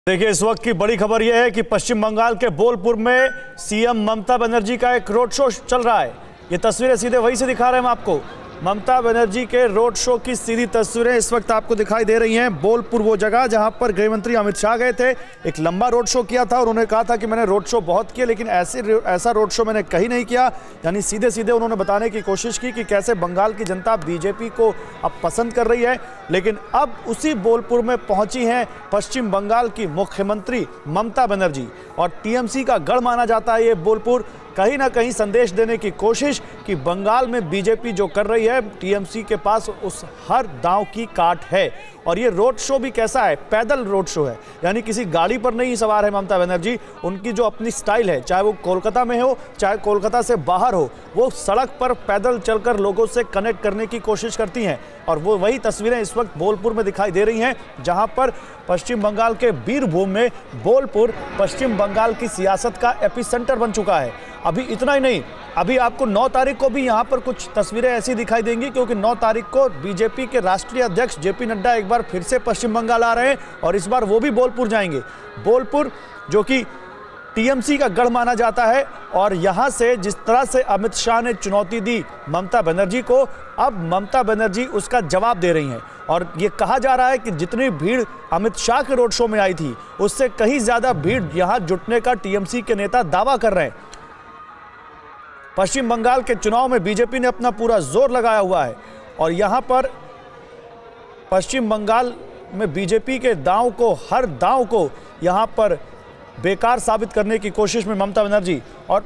देखिए, इस वक्त की बड़ी खबर यह है कि पश्चिम बंगाल के बोलपुर में सीएम ममता बनर्जी का एक रोड शो चल रहा है। ये तस्वीरें सीधे वहीं से दिखा रहे हैं हम आपको। ममता बनर्जी के रोड शो की सीधी तस्वीरें इस वक्त आपको दिखाई दे रही हैं। बोलपुर वो जगह जहां पर गृह मंत्री अमित शाह गए थे, एक लंबा रोड शो किया था। उन्होंने कहा था कि मैंने रोड शो बहुत किया, लेकिन ऐसा रोड शो मैंने कहीं नहीं किया। यानी सीधे सीधे उन्होंने बताने की कोशिश की कि कैसे बंगाल की जनता बीजेपी को अब पसंद कर रही है। लेकिन अब उसी बोलपुर में पहुंची हैं पश्चिम बंगाल की मुख्यमंत्री ममता बनर्जी, और टीएमसी का गढ़ माना जाता है ये बोलपुर। कहीं ना कहीं संदेश देने की कोशिश कि बंगाल में बीजेपी जो कर रही है, टीएमसी के पास उस हर दांव की काट है। और ये रोड शो भी कैसा है, पैदल रोड शो है, यानी किसी गाड़ी पर नहीं सवार है ममता बनर्जी। उनकी जो अपनी स्टाइल है, चाहे वो कोलकाता में हो चाहे कोलकाता से बाहर हो, वो सड़क पर पैदल चलकर लोगों से कनेक्ट करने की कोशिश करती हैं। और वो वही तस्वीरें इस वक्त बोलपुर में दिखाई दे रही हैं, जहां पर पश्चिम बंगाल के बीरभूम में बोलपुर पश्चिम बंगाल की सियासत का एपिसेंटर बन चुका है। अभी इतना ही नहीं, अभी आपको 9 तारीख को भी यहाँ पर कुछ तस्वीरें ऐसी दिखाई देंगी, क्योंकि 9 तारीख को बीजेपी के राष्ट्रीय अध्यक्ष जेपी नड्डा एक बार फिर से पश्चिम बंगाल आ रहे हैं, और इस बार वो भी बोलपुर जाएंगे। बोलपुर जो कि टीएमसी का गढ़ माना जाता है, और यहाँ से जिस तरह से अमित शाह ने चुनौती दी ममता बनर्जी को, अब ममता बनर्जी उसका जवाब दे रही हैं। और ये कहा जा रहा है कि जितनी भीड़ अमित शाह के रोड शो में आई थी, उससे कहीं ज़्यादा भीड़ यहाँ जुटने का टीएमसी के नेता दावा कर रहे हैं। पश्चिम बंगाल के चुनाव में बीजेपी ने अपना पूरा जोर लगाया हुआ है, और यहाँ पर पश्चिम बंगाल में बीजेपी के दांव को, हर दांव को यहाँ पर बेकार साबित करने की कोशिश में ममता बनर्जी। और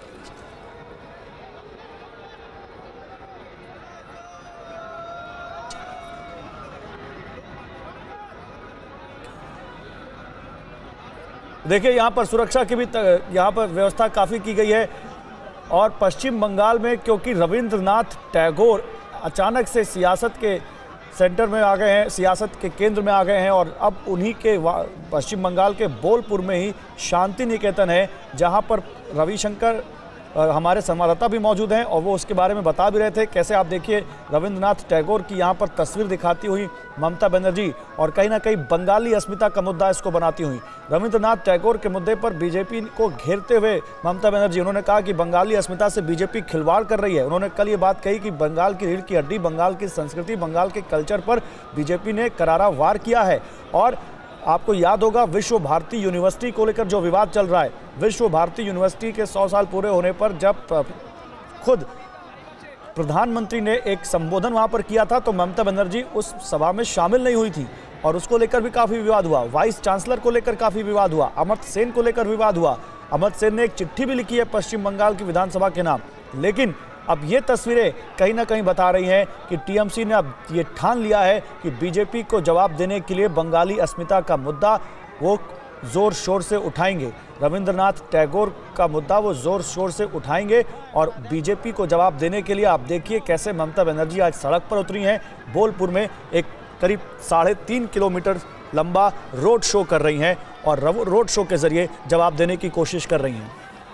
देखिए, यहाँ पर सुरक्षा की भी यहाँ पर व्यवस्था काफ़ी की गई है। और पश्चिम बंगाल में क्योंकि रविंद्रनाथ टैगोर अचानक से सियासत के सेंटर में आ गए हैं, सियासत के केंद्र में आ गए हैं, और अब उन्हीं के पश्चिम बंगाल के बोलपुर में ही शांति निकेतन है, जहां पर रविशंकर हमारे संवाददाता भी मौजूद हैं, और वो उसके बारे में बता भी रहे थे। कैसे आप देखिए, रविंद्रनाथ टैगोर की यहाँ पर तस्वीर दिखाती हुई ममता बनर्जी, और कहीं ना कहीं बंगाली अस्मिता का मुद्दा इसको बनाती हुई। रविंद्रनाथ टैगोर के मुद्दे पर बीजेपी को घेरते हुए ममता बनर्जी, उन्होंने कहा कि बंगाली अस्मिता से बीजेपी खिलवाड़ कर रही है। उन्होंने कल ये बात कही कि बंगाल की रीढ़ की हड्डी, बंगाल की संस्कृति, बंगाल के कल्चर पर बीजेपी ने करारा वार किया है। और आपको याद होगा, विश्व भारती यूनिवर्सिटी को लेकर जो विवाद चल रहा है, विश्व भारती यूनिवर्सिटी के 100 साल पूरे होने पर जब खुद प्रधानमंत्री ने एक संबोधन वहां पर किया था, तो ममता बनर्जी उस सभा में शामिल नहीं हुई थी, और उसको लेकर भी काफ़ी विवाद हुआ। वाइस चांसलर को लेकर काफ़ी विवाद हुआ, अमर्त्य सेन को लेकर विवाद हुआ। अमर्त्य सेन ने एक चिट्ठी भी लिखी है पश्चिम बंगाल की विधानसभा के नाम। लेकिन अब ये तस्वीरें कहीं ना कहीं बता रही हैं कि टीएमसी ने अब ये ठान लिया है कि बीजेपी को जवाब देने के लिए बंगाली अस्मिता का मुद्दा वो ज़ोर शोर से उठाएंगे। रविंद्रनाथ टैगोर का मुद्दा वो ज़ोर शोर से उठाएंगे, और बीजेपी को जवाब देने के लिए आप देखिए कैसे ममता बनर्जी आज सड़क पर उतरी हैं। बोलपुर में एक करीब 3.5 किलोमीटर लंबा रोड शो कर रही हैं, और रोड शो के ज़रिए जवाब देने की कोशिश कर रही हैं।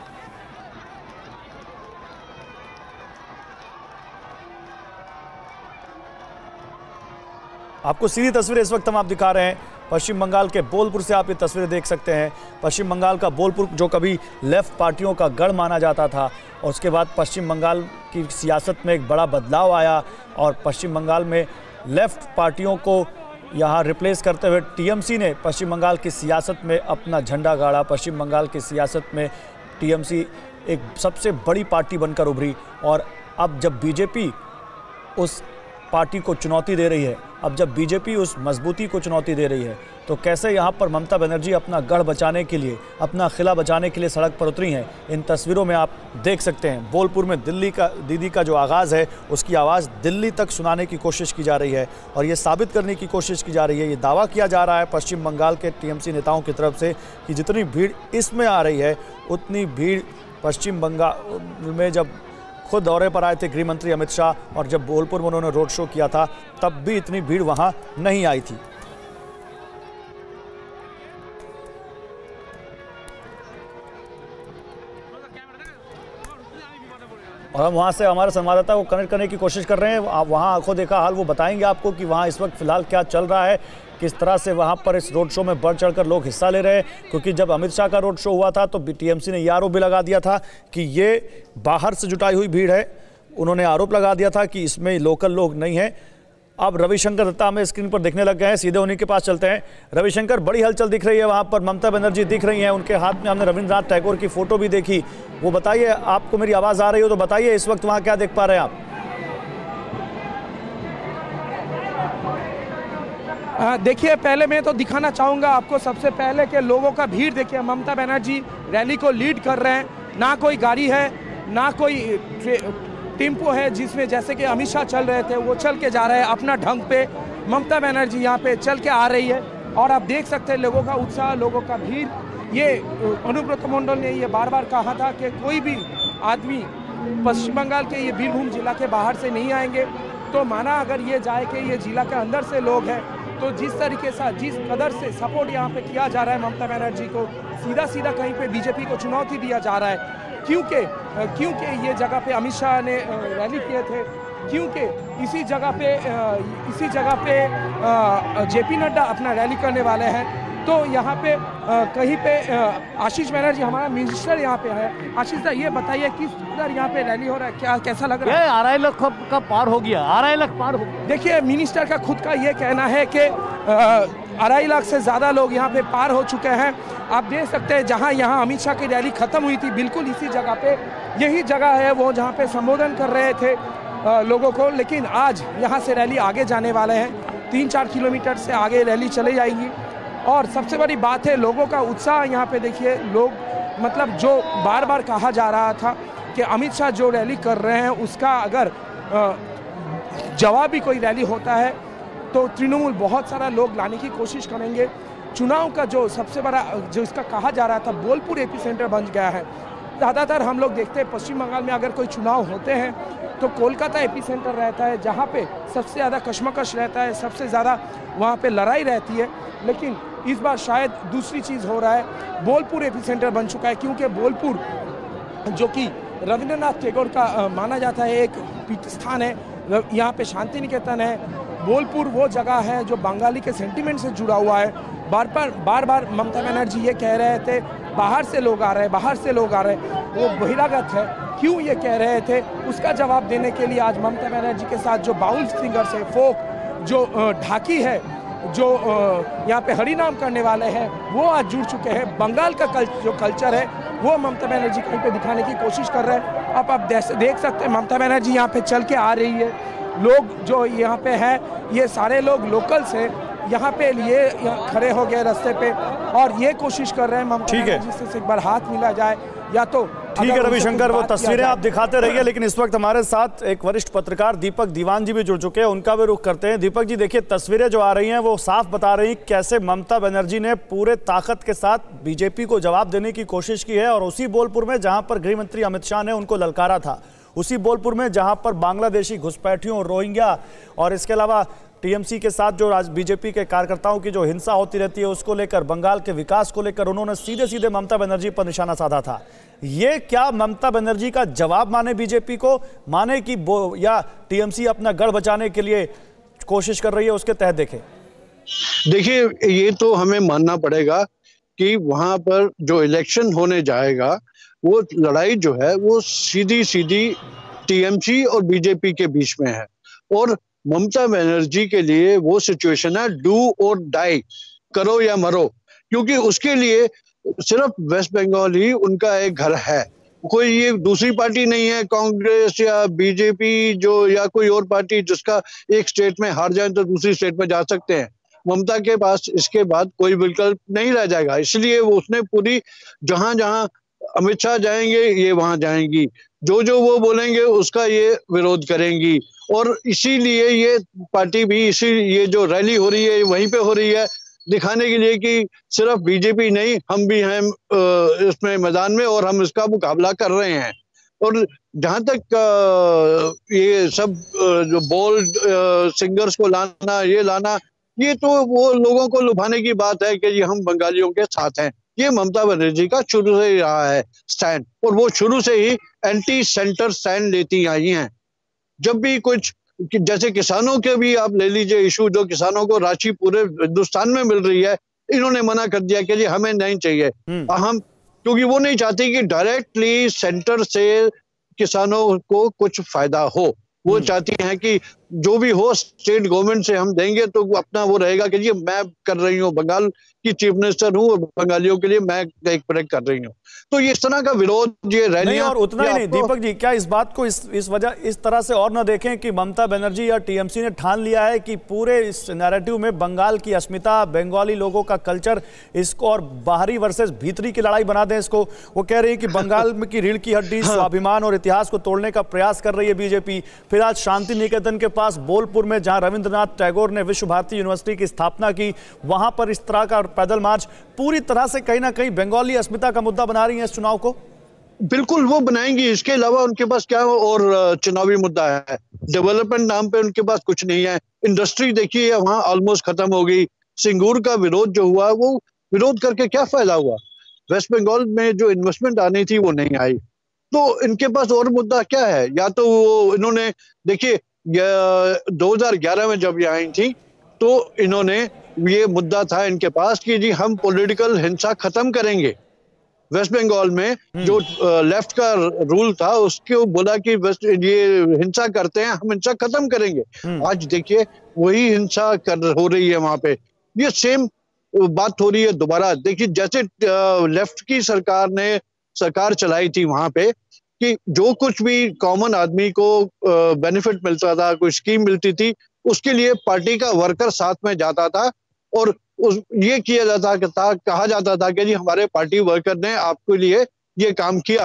आपको सीधी तस्वीरें इस वक्त हम आप दिखा रहे हैं पश्चिम बंगाल के बोलपुर से। आप ये तस्वीरें देख सकते हैं। पश्चिम बंगाल का बोलपुर जो कभी लेफ्ट पार्टियों का गढ़ माना जाता था, और उसके बाद पश्चिम बंगाल की सियासत में एक बड़ा बदलाव आया, और पश्चिम बंगाल में लेफ्ट पार्टियों को यहाँ रिप्लेस करते हुए टीएमसी ने पश्चिम बंगाल की सियासत में अपना झंडा गाड़ा। पश्चिम बंगाल की सियासत में टीएमसी एक सबसे बड़ी पार्टी बनकर उभरी, और अब जब बीजेपी उस पार्टी को चुनौती दे रही है, अब जब बीजेपी उस मजबूती को चुनौती दे रही है, तो कैसे यहाँ पर ममता बनर्जी अपना गढ़ बचाने के लिए, अपना किला बचाने के लिए सड़क पर उतरी हैं। इन तस्वीरों में आप देख सकते हैं बोलपुर में दीदी का जो आगाज़ है, उसकी आवाज़ दिल्ली तक सुनाने की कोशिश की जा रही है, और ये साबित करने की कोशिश की जा रही है, ये दावा किया जा रहा है पश्चिम बंगाल के टीएमसी नेताओं की तरफ से कि जितनी भीड़ इसमें आ रही है, उतनी भीड़ पश्चिम बंगाल में जब खुद दौरे पर आए थे गृह मंत्री अमित शाह, और जब बोलपुर में उन्होंने रोड शो किया था, तब भी इतनी भीड़ वहां नहीं आई थी। और हम वहां से हमारे संवाददाता को कनेक्ट करने की कोशिश कर रहे हैं। आप वहां आंखों देखा हाल वो बताएंगे आपको कि वहां इस वक्त फिलहाल क्या चल रहा है, किस तरह से वहां पर इस रोड शो में बढ़ चढ़कर लोग हिस्सा ले रहे हैं, क्योंकि जब अमित शाह का रोड शो हुआ था तो टीएमसी ने ये आरोप भी लगा दिया था कि ये बाहर से जुटाई हुई भीड़ है। उन्होंने आरोप लगा दिया था कि इसमें लोकल लोग नहीं हैं। अब रविशंकर दत्ता हमें स्क्रीन पर देखने लग गए हैं, सीधे उन्हीं के पास चलते हैं। रविशंकर, बड़ी हलचल दिख रही है वहां पर, ममता बनर्जी दिख रही हैं, उनके हाथ में हमने रविंद्रनाथ टैगोर की फोटो भी देखी। वो बताइए, आपको मेरी आवाज़ आ रही हो तो बताइए इस वक्त वहां क्या देख पा रहे हैं आप? देखिए, पहले मैं तो दिखाना चाहूँगा आपको सबसे पहले कि लोगों का भीड़ देखिए। ममता बनर्जी रैली को लीड कर रहे हैं, ना कोई गाड़ी है ना कोई टेम्पो है जिसमें जैसे कि अमित शाह चल रहे थे वो चल के जा रहे हैं अपना ढंग पे। ममता बनर्जी यहाँ पे चल के आ रही है और आप देख सकते हैं लोगों का उत्साह, लोगों का भीड़। ये अनुब्रत मंडल ने ये बार बार कहा था कि कोई भी आदमी पश्चिम बंगाल के ये बीरभूम जिला के बाहर से नहीं आएंगे। तो माना अगर ये जाए कि ये जिला के अंदर से लोग हैं, तो जिस तरीके से जिस कदर से सपोर्ट यहाँ पे किया जा रहा है ममता बनर्जी को, सीधा सीधा कहीं पे बीजेपी को चुनौती दिया जा रहा है। क्योंकि ये जगह पे अमित शाह ने रैली किए थे, क्योंकि इसी जगह पे जेपी नड्डा अपना रैली करने वाले हैं। तो यहाँ पे कहीं पे आशीष बनर्जी हमारा मिनिस्टर यहाँ पे है। आशीष साहब, ये बताइए किस तरह यहाँ पे रैली हो रहा है, क्या कैसा लग रहा है? 2.5 लाख का पार हो गया, 2.5 लाख पार हो गया। देखिए, मिनिस्टर का खुद का ये कहना है कि 2.5 लाख से ज़्यादा लोग यहाँ पे पार हो चुके हैं। आप देख सकते हैं जहाँ यहाँ अमित शाह की रैली खत्म हुई थी, बिल्कुल इसी जगह पे, यही जगह है वो जहाँ पे संबोधन कर रहे थे लोगों को। लेकिन आज यहाँ से रैली आगे जाने वाले हैं, 3-4 किलोमीटर से आगे रैली चली जाएंगी। और सबसे बड़ी बात है लोगों का उत्साह। यहाँ पे देखिए लोग, मतलब जो बार बार कहा जा रहा था कि अमित शाह जो रैली कर रहे हैं उसका अगर जवाबी कोई रैली होता है तो तृणमूल बहुत सारा लोग लाने की कोशिश करेंगे। चुनाव का जो सबसे बड़ा जो इसका कहा जा रहा था बोलपुर एपी सेंटर बन गया है। ज़्यादातर हम लोग देखते हैं पश्चिम बंगाल में अगर कोई चुनाव होते हैं तो कोलकाता एपी सेंटर रहता है, जहाँ पे सबसे ज़्यादा कशमकश रहता है, सबसे ज़्यादा वहाँ पे लड़ाई रहती है। लेकिन इस बार शायद दूसरी चीज़ हो रहा है, बोलपुर एपी सेंटर बन चुका है, क्योंकि बोलपुर जो कि रविंद्रनाथ टैगोर का माना जाता है एक पीठ स्थान है, यहाँ पे शांति निकेतन है। बोलपुर वो जगह है जो बंगाली के सेंटिमेंट से जुड़ा हुआ है। बार बार ममता बनर्जी ये कह रहे थे बाहर से लोग आ रहे हैं, बाहर से लोग आ रहे हैं, वो बहिरागत है। क्यों ये कह रहे थे उसका जवाब देने के लिए आज ममता बनर्जी के साथ जो बाउल सिंगर्स है, फोक जो ढाकी है, जो यहाँ पे हरिनाम करने वाले हैं, वो आज जुड़ चुके हैं। बंगाल का जो कल्चर है वो ममता बनर्जी कहीं पे दिखाने की कोशिश कर रहे हैं। आप देख सकते हैं ममता बनर्जी यहाँ पे चल के आ रही है। लोग जो यहाँ पे हैं ये सारे लोग लोकल्स हैं, यहाँ पे ये खड़े हो गए रास्ते पे और ये कोशिश कर रहे हैं ममता बनर्जी से एक बार हाथ मिला जाए या तो। ठीक है रविशंकर, वो तस्वीरें आप दिखाते रहिए, लेकिन इस वक्त हमारे साथ एक वरिष्ठ पत्रकार दीपक दीवान जी भी जुड़ चुके हैं, उनका भी रुख करते हैं। दीपक जी, देखिए तस्वीरें जो आ रही हैं वो साफ बता रही कैसे ममता बनर्जी ने पूरे ताकत के साथ बीजेपी को जवाब देने की कोशिश की है। और उसी बोलपुर में जहां पर गृह मंत्री अमित शाह ने उनको ललकारा था, उसी बोलपुर में जहां पर बांग्लादेशी घुसपैठियों, रोहिंग्या और इसके अलावा टीएमसी के साथ जो बीजेपी के कार्यकर्ताओं की जो हिंसा होती रहती है उसको लेकर, बंगाल के विकास को लेकर उन्होंने सीधे सीधे ममता बनर्जी पर निशाना साधा था। ये क्या ममता बनर्जी का जवाब माने बीजेपी को, माने कि या टीएमसी अपना गढ़ बचाने के लिए कोशिश कर रही है, उसके तहत देखें? देखिए, ये तो हमें मानना पड़ेगा कि वहां पर जो इलेक्शन होने जाएगा वो लड़ाई जो है वो सीधी सीधी टीएमसी और बीजेपी के बीच में है। और ममता बनर्जी के लिए वो सिचुएशन है डू और डाई, करो या मरो, क्योंकि उसके लिए सिर्फ वेस्ट बंगाल ही उनका एक घर है। कोई ये दूसरी पार्टी नहीं है, कांग्रेस या बीजेपी जो या कोई और पार्टी जिसका एक स्टेट में हार जाए तो दूसरी स्टेट में जा सकते हैं। ममता के पास इसके बाद कोई विकल्प नहीं रह जाएगा, इसलिए वो उसने पूरी जहां जहां अमित शाह जाएंगे ये वहां जाएंगी, जो वो बोलेंगे उसका ये विरोध करेंगी। और इसीलिए ये पार्टी भी ये जो रैली हो रही है वहीं पे हो रही है, दिखाने के लिए कि सिर्फ बीजेपी नहीं, हम भी हैं इसमें मैदान में और हम इसका मुकाबला कर रहे हैं। और जहां तक ये सब जो बोल्ड सिंगर्स को लाना, ये तो वो लोगों को लुभाने की बात है कि ये हम बंगालियों के साथ हैं। ये ममता बनर्जी का शुरू से ही रहा है स्टैंड, और वो शुरू से ही एंटी सेंटर स्टैंड लेती आई हैं। जब भी कुछ कि जैसे किसानों के भी आप ले लीजिए इशू, जो किसानों को राशि पूरे हिंदुस्तान में मिल रही है, इन्होंने मना कर दिया कि जी हमें नहीं चाहिए। हम क्योंकि वो नहीं चाहती कि डायरेक्टली सेंटर से किसानों को कुछ फायदा हो, वो चाहती हैं कि जो भी हो स्टेट गवर्नमेंट से हम देंगे, तो अपना वो रहेगा कि जी मैं कर रही हूँ, बंगाल की चीफ मिनिस्टर हूँ और बंगालियों के लिए मैं एक प्रोजेक्ट कर रही हूँ। तो ये इस तरह का विरोध ये रैलियां, और उतना ही नहीं दीपक जी, क्या इस बात को इस वजह इस तरह से और न देखें कि ममता बनर्जी या टीएमसी ने ठान लिया है कि पूरे इस नैरेटिव में बंगाल की अस्मिता, बंगाली लोगों का कल्चर, इसको और बाहरी वर्सेस भीतरी की लड़ाई बना दें इसको। वो कह रही है कि बंगाल में की रीढ़ की हड्डी, स्वाभिमान और इतिहास को तोड़ने का प्रयास कर रही है बीजेपी। फिर आज शांति निकेतन के पास बोलपुर में, जहां रविंद्रनाथ टैगोर ने विश्व भारती यूनिवर्सिटी की स्थापना की, वहां पर इस तरह का पैदल मार्च पूरी तरह से कहीं ना कहीं बंगाली अस्मिता का मुद्दा बना रही है इस चुनाव को। बिल्कुल वो बनाएंगी, इसके अलावा उनके पास क्या और चुनावी मुद्दा है? डेवलपमेंट नाम पे उनके पास कुछ नहीं है। इंडस्ट्री देखिए वहां ऑलमोस्ट खत्म हो गई। सिंगूर का विरोध जो हुआ, वो विरोध करके क्या फायदा हुआ? वेस्ट बंगाल में जो इन्वेस्टमेंट आनी थी वो नहीं आई। तो इनके पास और मुद्दा क्या है? या तो वो इन्होंने देखिए 2011 में जब ये आई थी तो इन्होंने ये मुद्दा था इनके पास कि जी हम पॉलिटिकल हिंसा खत्म करेंगे। वेस्ट बंगाल में जो लेफ्ट का रूल था उसको बोला कि ये हिंसा करते हैं, हम हिंसा खत्म करेंगे। आज देखिए वही हिंसा हो रही है वहां पे। ये सेम बात हो रही है दोबारा। देखिए जैसे लेफ्ट की सरकार चलाई थी वहां पे कि जो कुछ भी कॉमन आदमी को बेनिफिट मिलता था, कोई स्कीम मिलती थी, उसके लिए पार्टी का वर्कर साथ में जाता था और ये किया जाता था, कहा जाता था कि जी हमारे पार्टी वर्कर ने आपके लिए ये काम किया।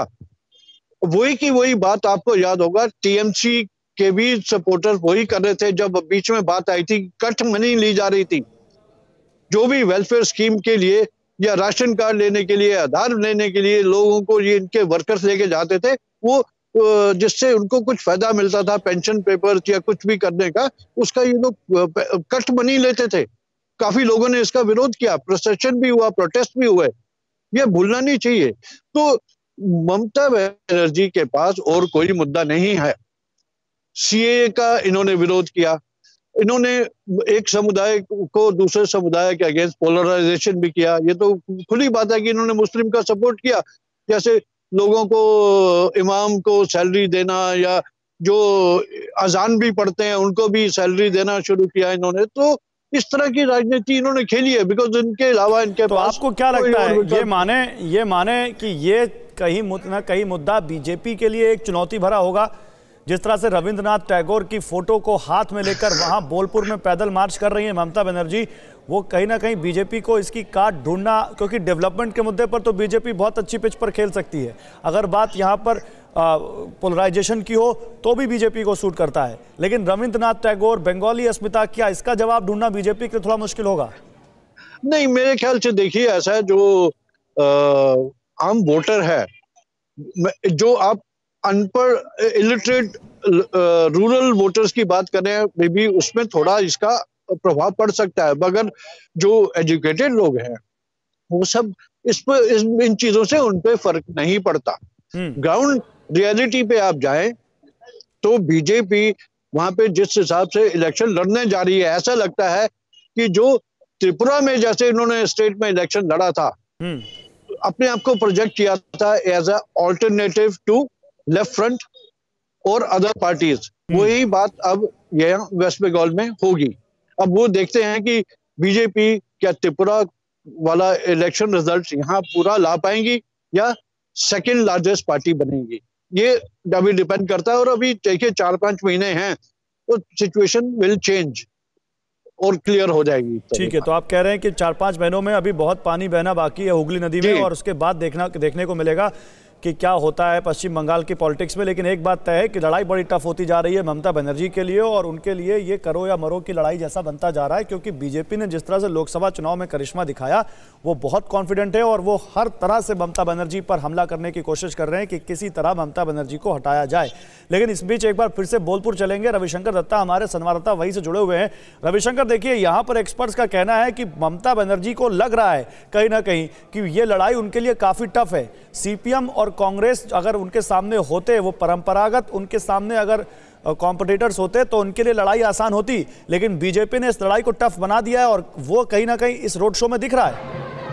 वही की वही बात आपको याद होगा, टीएमसी के भी सपोर्टर वही कर रहे थे जब बीच में बात आई थी, कट मनी ली जा रही थी। जो भी वेलफेयर स्कीम के लिए या राशन कार्ड लेने के लिए, आधार लेने के लिए लोगों को ये इनके वर्कर्स लेके जाते थे, वो जिससे उनको कुछ फायदा मिलता था, पेंशन पेपर या कुछ भी करने का, उसका ये लोग कट मनी लेते थे। काफी लोगों ने इसका विरोध किया, प्रोटेस्ट भी हुआ, प्रोटेस्ट भी हुए। ये भूलना नहीं चाहिए। तो ममता बनर्जी के पास और कोई मुद्दा नहीं है। सीएए का इन्होंने विरोध किया, इन्होंने एक समुदाय को दूसरे समुदाय के अगेंस्ट पोलराइजेशन भी किया। ये तो खुली बात है कि इन्होंने मुस्लिम का सपोर्ट किया, जैसे लोगों को इमाम को सैलरी देना या जो अजान भी पढ़ते हैं उनको भी सैलरी देना शुरू किया इन्होंने। तो इस तरह की राजनीति इन्होंने खेली है, बिकॉज इनके अलावा इनके पास। आपको क्या लगता है, ये माने कि ये कहीं मुद्दा बीजेपी के लिए एक चुनौती भरा होगा? जिस तरह से रविंद्रनाथ टैगोर की फोटो को हाथ में लेकर वहां बोलपुर में पैदल मार्च कर रही है ममता बनर्जी, वो कहीं ना कहीं बीजेपी को इसकी काट ढूंढना, क्योंकि डेवलपमेंट के मुद्दे पर तो बीजेपी बहुत अच्छी पिच पर खेल सकती है। अगर बात यहाँ पर पोलराइजेशन की हो तो भी बीजेपी को सूट करता है, लेकिन रविंद्रनाथ टैगोर, बंगाली अस्मिता, क्या इसका जवाब ढूंढना बीजेपी के लिए थोड़ा मुश्किल होगा? नहीं, मेरे ख्याल से देखिए ऐसा है, जो आम वोटर है, जो आप अनपढ़ इलिटरेट रूरल वोटर्स की बात कर रहे हैं, मे बी उसमें थोड़ा इसका प्रभाव पड़ सकता है, मगर जो एजुकेटेड लोग हैं वो सब इन चीजों से उन पे फर्क नहीं पड़ता। ग्राउंड रियलिटी पे आप जाएं तो बीजेपी वहां पे जिस हिसाब से इलेक्शन लड़ने जा रही है, ऐसा लगता है कि जो त्रिपुरा में जैसे इन्होंने स्टेट में इलेक्शन लड़ा था, अपने आप को प्रोजेक्ट किया था as a alternative to Left Front और अदर पार्टीज, वही बात अब यहाँ वेस्ट बंगाल में होगी। अब वो देखते हैं कि बीजेपी क्या त्रिपुरा वाला इलेक्शन रिजल्ट यहाँ पूरा ला पाएंगी या सेकंड लार्जेस्ट पार्टी बनेगी। ये अभी डिपेंड करता है, और अभी देखिए 4-5 महीने हैं तो सिचुएशन विल चेंज और क्लियर हो जाएगी। ठीक है, तो आप कह रहे हैं कि 4-5 महीनों में अभी बहुत पानी बहना बाकी है हुगली नदी में, और उसके बाद देखने को मिलेगा कि क्या होता है पश्चिम बंगाल की पॉलिटिक्स में। लेकिन एक बात तय है कि लड़ाई बड़ी टफ होती जा रही है ममता बनर्जी के लिए, और उनके लिए ये करो या मरो की लड़ाई जैसा बनता जा रहा है, क्योंकि बीजेपी ने जिस तरह से लोकसभा चुनाव में करिश्मा दिखाया वो बहुत कॉन्फिडेंट है, और वो हर तरह से ममता बनर्जी पर हमला करने की कोशिश कर रहे हैं कि किसी तरह ममता बनर्जी को हटाया जाए। लेकिन इस बीच एक बार फिर से बोलपुर चलेंगे, रविशंकर दत्ता हमारे संवाददाता वहीं से जुड़े हुए हैं। रविशंकर, देखिए यहाँ पर एक्सपर्ट्स का कहना है कि ममता बनर्जी को लग रहा है कहीं ना कहीं कि ये लड़ाई उनके लिए काफी टफ है। सीपीएम और कांग्रेस अगर उनके सामने होते, वो परंपरागत उनके सामने अगर कॉम्पिटिटर्स होते तो उनके लिए लड़ाई आसान होती, लेकिन बीजेपी ने इस लड़ाई को टफ बना दिया है और वो कहीं ना कहीं इस रोड शो में दिख रहा है।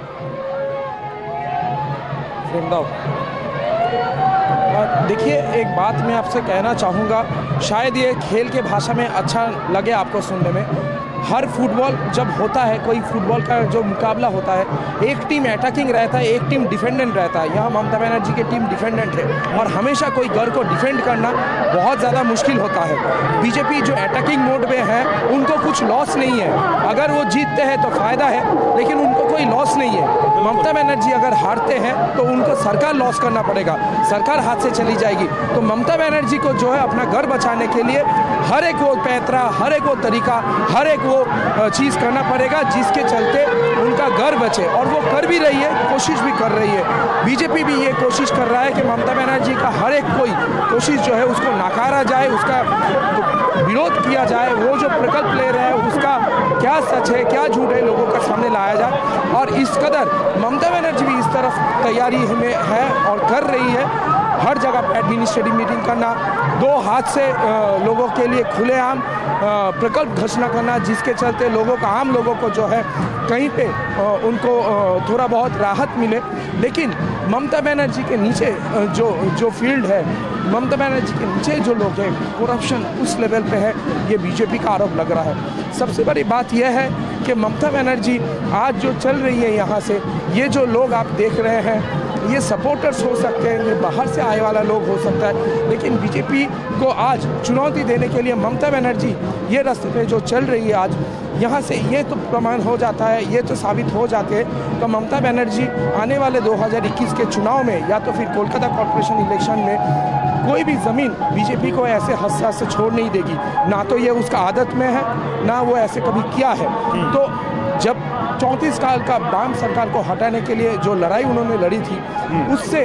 देखिए, एक बात मैं आपसे कहना चाहूँगा, शायद ये खेल के भाषा में अच्छा लगे आपको सुनने में। हर फुटबॉल जब होता है, कोई फुटबॉल का जो मुकाबला होता है, एक टीम अटैकिंग रहता है, एक टीम डिफेंडेंट रहता है। यहाँ ममता बनर्जी की टीम डिफेंडेंट है और हमेशा कोई घर को डिफेंड करना बहुत ज़्यादा मुश्किल होता है। बीजेपी जो अटैकिंग मोड में है, उनको कुछ लॉस नहीं है। अगर वो जीतते हैं तो फ़ायदा है, लेकिन उनको कोई लॉस नहीं है। ममता बनर्जी अगर हारते हैं तो उनको सरकार लॉस करना पड़ेगा, सरकार हाथ से चली जाएगी। तो ममता बनर्जी को जो है अपना घर बचाने के लिए हर एक वो पैतरा, हर एक वो तरीका, हर एक वो चीज़ करना पड़ेगा जिसके चलते उनका घर बचे, और वो कर भी रही है, कोशिश भी कर रही है। बीजेपी भी ये कोशिश कर रहा है कि ममता बनर्जी का हर एक कोई कोशिश जो है उसको नकारा जाए, उसका विरोध किया जाए। वो जो प्रकल्प ले रहे हैं उसका क्या सच है क्या झूठ है लोगों के सामने लाया जाए। और इस कदर ममता बनर्जी भी इस तरफ तैयारी में है और कर रही है। हर जगह पे एडमिनिस्ट्रेटिव मीटिंग करना, दो हाथ से लोगों के लिए खुलेआम प्रकल्प घोषणा करना, जिसके चलते लोगों का, आम लोगों को जो है कहीं पे उनको थोड़ा बहुत राहत मिले। लेकिन ममता बनर्जी के नीचे जो फील्ड है, ममता बनर्जी के नीचे जो लोग हैं, करप्शन उस लेवल पे है, ये बीजेपी का आरोप लग रहा है। सबसे बड़ी बात यह है कि ममता बनर्जी आज जो चल रही है यहाँ से, ये जो लोग आप देख रहे हैं, ये सपोर्टर्स हो सकते हैं, ये बाहर से आए वाला लोग हो सकता है, लेकिन बीजेपी को आज चुनौती देने के लिए ममता बनर्जी ये रास्ते पे जो चल रही है आज, यहाँ से ये तो प्रमाण हो जाता है, ये तो साबित हो जाते हैं तो ममता बनर्जी आने वाले 2021 के चुनाव में या तो फिर कोलकाता कॉर्पोरेशन इलेक्शन में कोई भी ज़मीन बीजेपी को ऐसे हद से छोड़ नहीं देगी। ना तो ये उसका आदत में है, ना वो ऐसे कभी किया है। तो जब 34 साल का वाम सरकार को हटाने के लिए जो लड़ाई उन्होंने लड़ी थी, उससे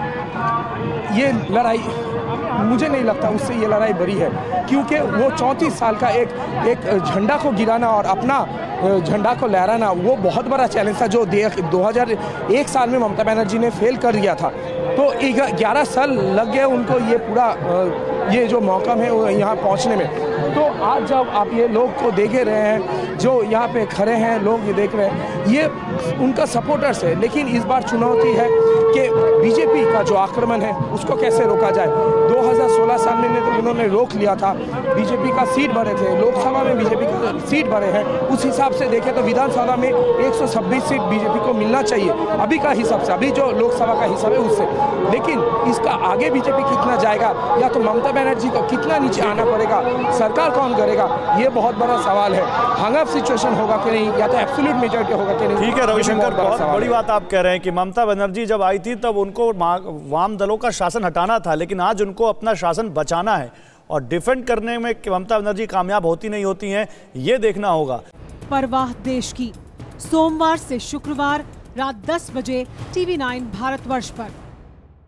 ये लड़ाई, मुझे नहीं लगता उससे ये लड़ाई बड़ी है, क्योंकि वो 34 साल का एक झंडा को गिराना और अपना झंडा को लहराना, वो बहुत बड़ा चैलेंज था जो 2001 साल में ममता बनर्जी ने फेल कर दिया था। तो 11 साल लग गए उनको ये पूरा ये जो मौका है वो यहाँ पहुँचने में। तो आज जब आप ये लोग को देख रहे हैं, जो यहाँ पे खड़े हैं लोग ये देख रहे हैं, ये उनका सपोर्टर्स है। लेकिन इस बार चुनौती है कि बीजेपी का जो आक्रमण है उसको कैसे रोका जाए। 2016 साल में तो उन्होंने रोक लिया था, बीजेपी का सीट बढ़े थे, लोकसभा में बीजेपी का सीट बढ़े हैं, उस हिसाब से देखें तो विधानसभा में 126 सीट बीजेपी को मिलना चाहिए अभी का हिसाब से, अभी जो लोकसभा का हिसाब है उससे। लेकिन इसका आगे बीजेपी कितना जाएगा, या तो ममता बनर्जी को कितना नीचे आना पड़ेगा, सरकार कौन करेगा, ये बहुत बड़ा सवाल है। हंगामा सिचुएशन होगा कि नहीं, या तो एब्सोल्यूट मेजॉरिटी होगा कि नहीं। ठीक है रविशंकर, बहुत बड़ी बात आप कह रहे हैं कि ममता बनर्जी जब आई थी तब उनको वाम दलों का शासन हटाना था, लेकिन आज उनको अपना शासन बचाना है और डिफेंड करने में ममता बनर्जी कामयाब होती नहीं होती हैं, ये देखना होगा। परवाह देश की, सोमवार से शुक्रवार रात 10 बजे TV9 भारतवर्ष पर।